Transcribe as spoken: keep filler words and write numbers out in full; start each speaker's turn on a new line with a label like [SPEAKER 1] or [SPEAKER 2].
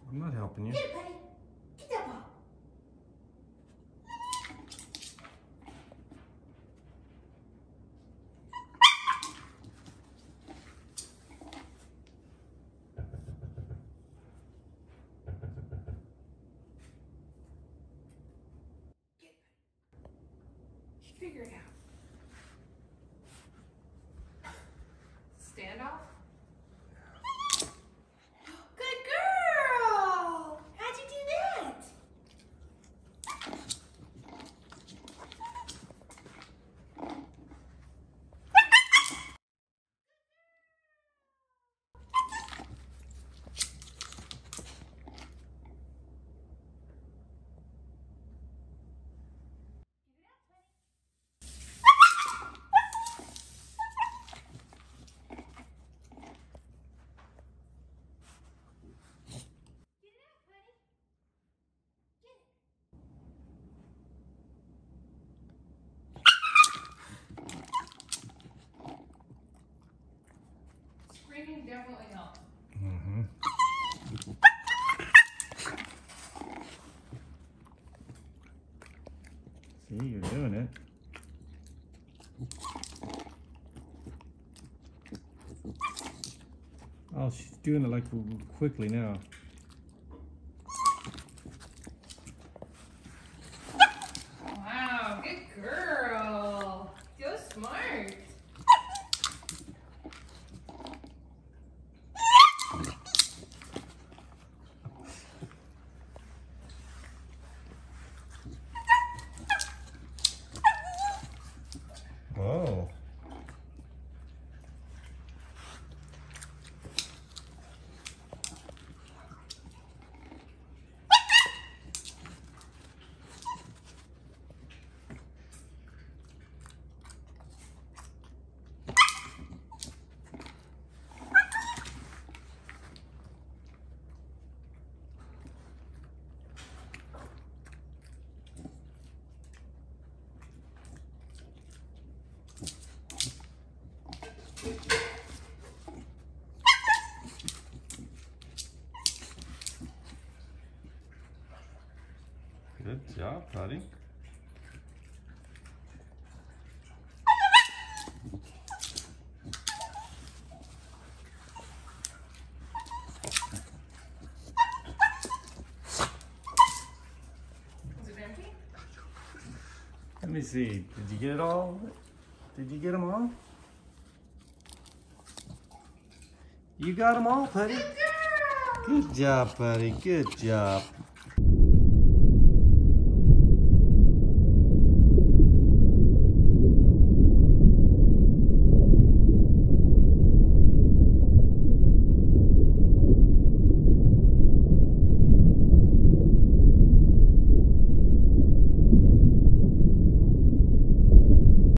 [SPEAKER 1] I'm not helping you.
[SPEAKER 2] Get it, Puddy. Get that ball. Get it, Puddy. Figure it out. Standoff. Good girl! How'd you do that? Screaming definitely helps.
[SPEAKER 1] Mm-hmm. See, you're doing it. Oh, she's doing it like quickly now.
[SPEAKER 2] Wow, good girl. So smart.
[SPEAKER 1] Whoa. Good job, Puddy.
[SPEAKER 2] Is it empty?
[SPEAKER 1] Let me see. Did you get it all? Did you get them all? You got them all, Puddy.
[SPEAKER 2] Good girl.
[SPEAKER 1] Good job, Puddy. Good job.